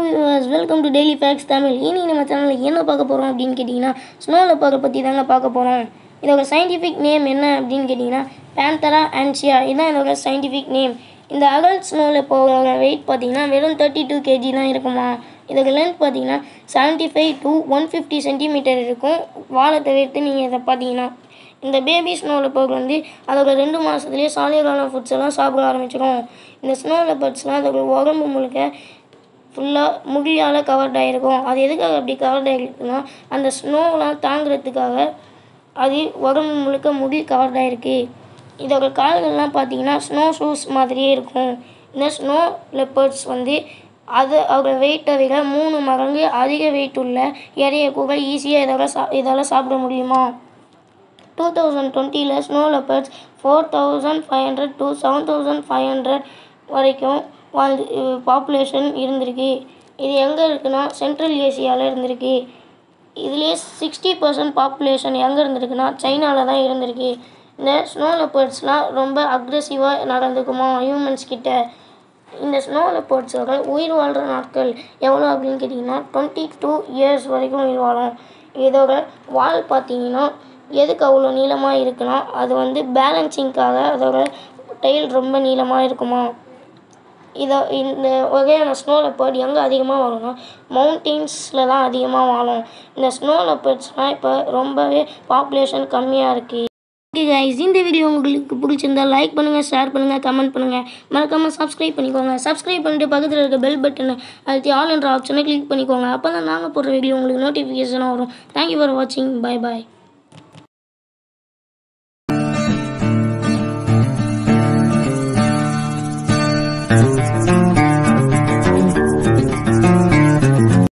viewers, welcome to Daily Facts Tamil. இனி நம்ம சேனலில் என்ன பார்க்க போகிறோம் அப்படின்னு கேட்டிங்கன்னா ஸ்னோ லெப்பர்டை பற்றி தாங்க பார்க்க போகிறோம். இதோட சயின்டிஃபிக் நேம் என்ன அப்படின்னு கேட்டிங்கன்னா பேந்தரா ஆன்சியா. இதுதான் இதோட சயின்டிஃபிக் நேம். இந்த அடல்ட் ஸ்னோ லெப்பர்டோட வெயிட் பார்த்தீங்கன்னா வெறும் 32 kg தான் இருக்குமா. இதோட லென்த் பார்த்தீங்கன்னா 75 to 150 சென்டிமீட்டர் இருக்கும். வாழை தவிர்த்து நீங்கள் இதை பார்த்தீங்கன்னா இந்த பேபி ஸ்னோ லெப்பர்ட் வந்து அதோட 2 மாதத்துலேயே சாலிடான ஃபுட்ஸ் எல்லாம் சாப்பிட ஆரம்பிச்சிடும். இந்த ஸ்னோ லெப்பர்ட்ஸ்லாம் அதோட உடம்பு முழுக்க ஃபுல்லாக முடியால் கவர்ட் ஆகிருக்கும். அது எதுக்காக அப்படி கவர்ட் ஆகிருக்குன்னா அந்த ஸ்னோவெலாம் தாங்கிறதுக்காக அது உடம்பு முழுக்க முடி கவர்ட் ஆகிருக்கு. இதோட கால்கள்லாம் பார்த்தீங்கன்னா ஸ்னோ ஷூஸ் மாதிரியே இருக்கும். இந்த ஸ்னோ லெப்பர்ட்ஸ் வந்து அதோட வெயிட்டை விட 3 மடங்கு அதிக வெயிட் உள்ள இறைய கூட ஈஸியாக இதால் சாப்பிட முடியுமா. 2020 ஸ்னோ லெப்பர்ட்ஸ் 4500 to 7500 வரைக்கும் பாப்புலேஷன் இருந்திருக்கு. இது எங்கே இருக்குன்னா சென்ட்ரல் ஏசியாவில் இருந்திருக்கு. இதுலேயே 60% பாப்புலேஷன் எங்கே இருந்திருக்குன்னா சைனாவில் தான் இருந்திருக்கு. இந்த ஸ்னோ லெப்பர்ட்ஸ்லாம் ரொம்ப அக்ரெசிவாக நடந்துக்குமா ஹியூமன்ஸ் கிட்ட. இந்த ஸ்னோ லெப்பர்ட்ஸோட உயிர் வாழ்கிற நாட்கள் எவ்வளோ அப்படின்னு கேட்டிங்கன்னா 22 years வரைக்கும் உயிர் வாழும். இதோட வால் பார்த்தீங்கன்னா எதுக்கு அவ்வளோ நீளமாக இருக்குன்னா அது வந்து பேலன்சிங்காக அதோட டெயில் ரொம்ப நீளமாக இருக்குமா. இந்த வகையான ஸ்னோ லெப்பர்ட் எங்கே அதிகமாக வாழும்னா மவுண்டெயின்ஸில் தான் அதிகமாக வாழும். இந்த ஸ்னோ லெப்பர்ட்ஸ்லாம் இப்போ ரொம்பவே பாப்புலேஷன் கம்மியாக இருக்குது. ஓகே கைஸ், இந்த வீடியோ உங்களுக்கு பிடிச்சிருந்தா லைக் பண்ணுங்கள், ஷேர் பண்ணுங்கள், கமெண்ட் பண்ணுங்கள். மறக்காமல் சப்ஸ்கிரைப் பண்ணிக்கோங்க. சப்ஸ்கிரைப் பண்ணிட்டு பக்கத்தில் இருக்க பெல் பட்டனை அழுத்தி ஆல் என்ற ஆப்ஷனை கிளிக் பண்ணிக்கோங்க. அப்போ தான் நாங்கள் போடுற வீடியோ உங்களுக்கு நோட்டிஃபிகேஷனாக வரும். தேங்க்யூ ஃபார் வாட்சிங். பை பாய்.